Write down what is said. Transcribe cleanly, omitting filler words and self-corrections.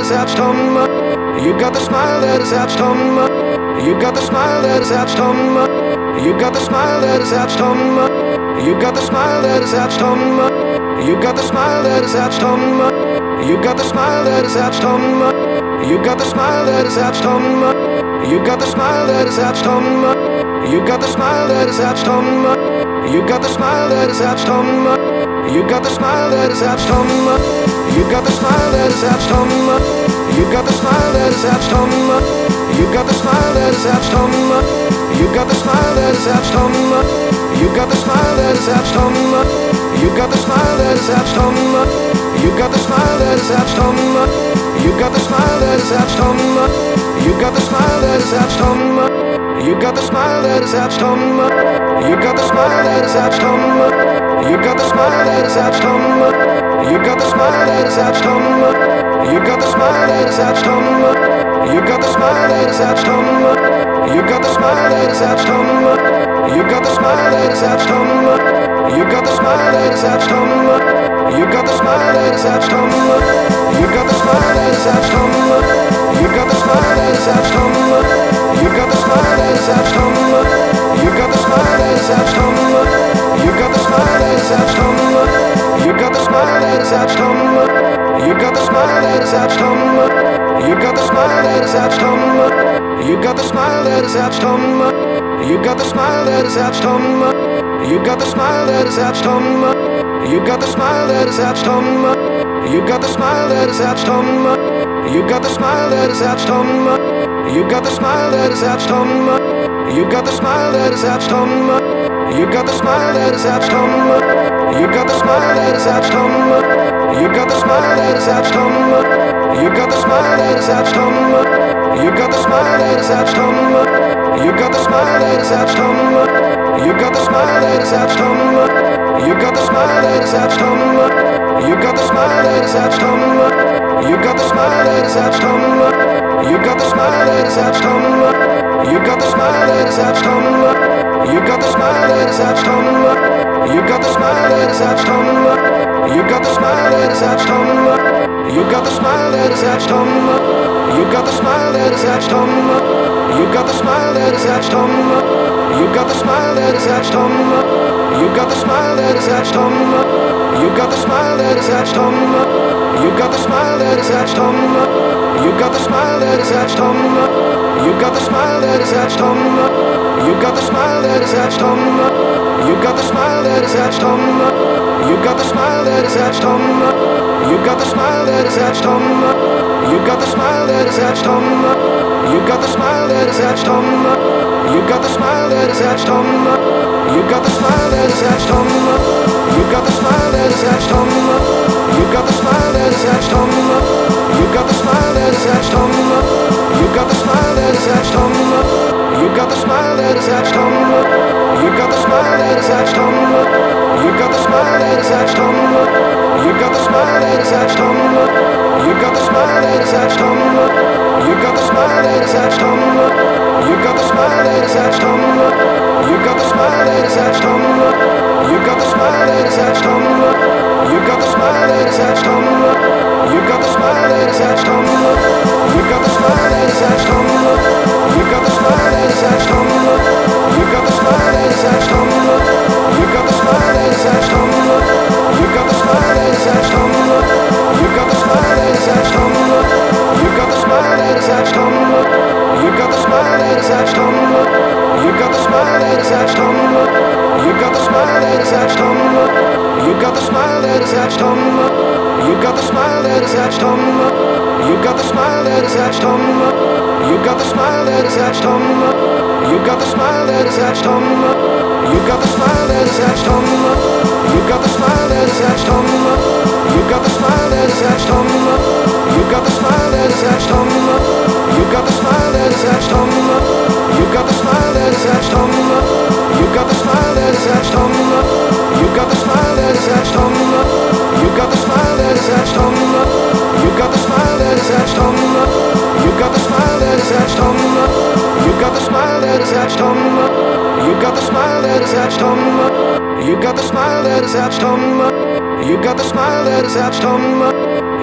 attached to me. You got the smile that is attached to me. You got the smile that is attached to me. You got the smile that is attached to me. You got the smile that is attached to me. You got the smile that is attached to me. You got the smile that is attached to me. You got the smile that is attached to me. You got the smile that is attached to me. You got the smile that is attached to me. You got the smile that is attached to me. You got the smile that is attached to me. You got the smile that is attached to me. You got the smile that is attached to me. You got the smile that is attached to me. You got the smile that is attached to me. You got the smile that is attached to me. You got the smile that is attached to me. You got the smile that is attached to me. You got the smile that is attached to me. You got the smile that is attached to me. You got the smile that is attached to me. You got the smile that is attached to me. You got the smile that is attached to me. You got the smile that is attached to me. You got the smile that is attached to me. You got the smile that is attached to me. You got the smile that is attached to me. You got the smile that is attached to me. You got the smile that is attached to me. You got the smile that is attached to me. You got the smile that is attached to me. You got the smile that is attached to me. You got the smile that is attached to me. You got the smile that is attached to me. You got the smile that is attached to me. You got the smile that is attached to me. You got the smile that is attached to me. You got the smile that is attached to me. You got the smile that is attached to me. You got the smile that is attached to me. You got the smile that is attached to me. You got the smile that is attached to me. You got the smile that is attached to me. You got the smile that is attached to me. You got the smile that is attached to me. You got the smile that is attached to me. You got the smile that is attached to me. You got the smile that is attached to me. You got the smile that is attached to me. You got the smile that is attached to me. You got the smile that is attached to me. You got the smile that is attached to me. You got the smile that is attached to me. You got the smile that is attached to me. You got the smile that is attached to me. You got the smile that is attached to me. You got the smile that is attached to me. You got the smile that is attached to me. You got the smile that is attached to me. You got the smile that is attached to me. You got the smile that is attached to me. You got the smile that is attached to me. You got the smile that is attached to me. You got the smile that is attached to me. You got the smile that is attached to me. You got the smile that is attached to me. You got the smile that is attached to me. You got the smile that is attached to me. You got the smile that is attached to me. You got the smile that is attached to me. You got the smile that is attached to me. You got the smile that is attached to me. You got the smile that is attached to me. You got the smile that is attached to me. You got the smile that is attached to me. You got the smile that is attached to me. You got the smile that is attached to me. You got the smile that is attached to me. You got the smile that is attached to me. You got the smile that is attached to me. You got the smile that is attached to me. You got the smile that is attached to me. You got the smile that is attached to me. You got the smile that is attached to me. You got the smile that is attached to me. You got the smile that is attached to me. You got the smile that is attached to me. You got the smile that is attached to me. You got the smile that is attached to me. You got the smile that is attached to me. You got the smile that is attached to me. You got the smile that is attached to me. You got the smile that is attached to me. You got the smile that is attached to me. You got the smile that is attached to me. You got the smile that is attached to me. You got the smile that is attached to me. You got the smile that is attached to me. You got the smile that is attached to me. You got the smile that is attached to me. You got the smile that is attached to me. You got the smile that is attached to me. You got the smile that is attached to me. You got the smile that is attached to me. You got the smile that is attached to me. You got the smile that is attached to me. You got the smile that is attached to me. You got the smile that is attached to me. You got the smile that is attached to me. You got the smile that is attached to me. You got the smile that is attached to me. You got the smile that is attached to me. You got the smile that is attached to me. You got the smile that is attached to me. You got the smile that is attached to me. You got the smile that is attached to me. You got the smile that is attached to me. You got the smile that is attached to me. You got the smile that is attached to me. You got the smile that is attached to me. You got the smile that is attached to me. You got the smile that is attached to me. You got the smile that is attached to me.